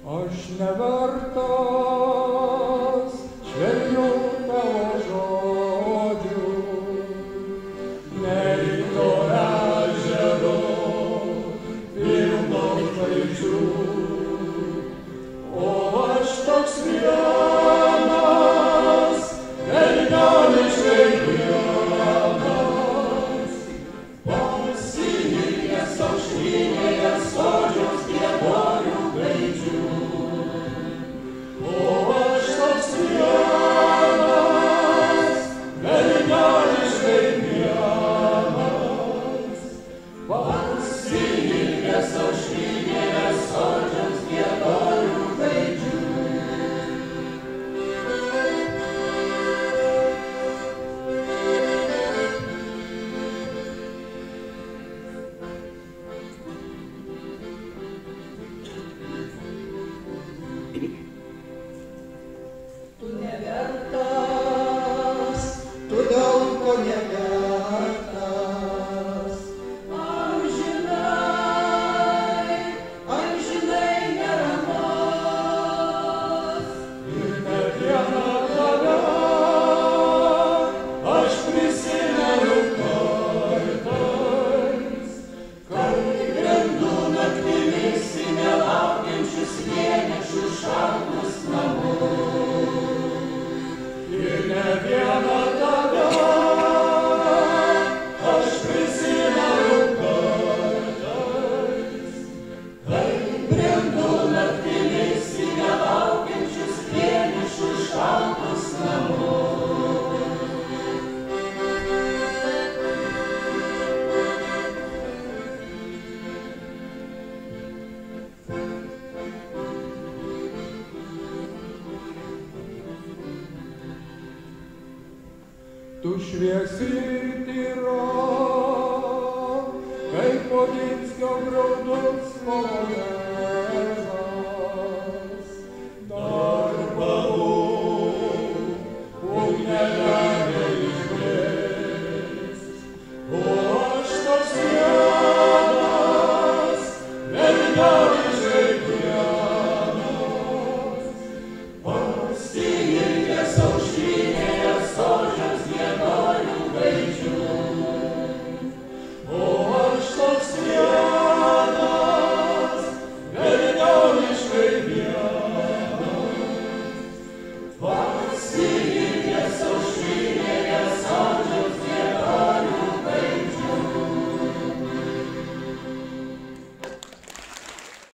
Aš nevertas švelnių tavo žodžių, nei to ežero pilno žvaigždžių, o aš toks vienas, velnioniškai vienas, pasilikęs aukštynėje sodžiaus giedorių gaidžių. Tu nevertas, tu daug ko nevertas, amžinai neramus. Ir ne vieną tave aš prisimenu kartais, kai brendu naktimis į nelaukiančius vienišus šaltus namus. ir ne vieną tave aš prisimenu kartais, Kai brendu naktimis į nelaukiančius vienišus šaltus namus. tu šviesi ir tyra, kaip Oginskio graudus loja.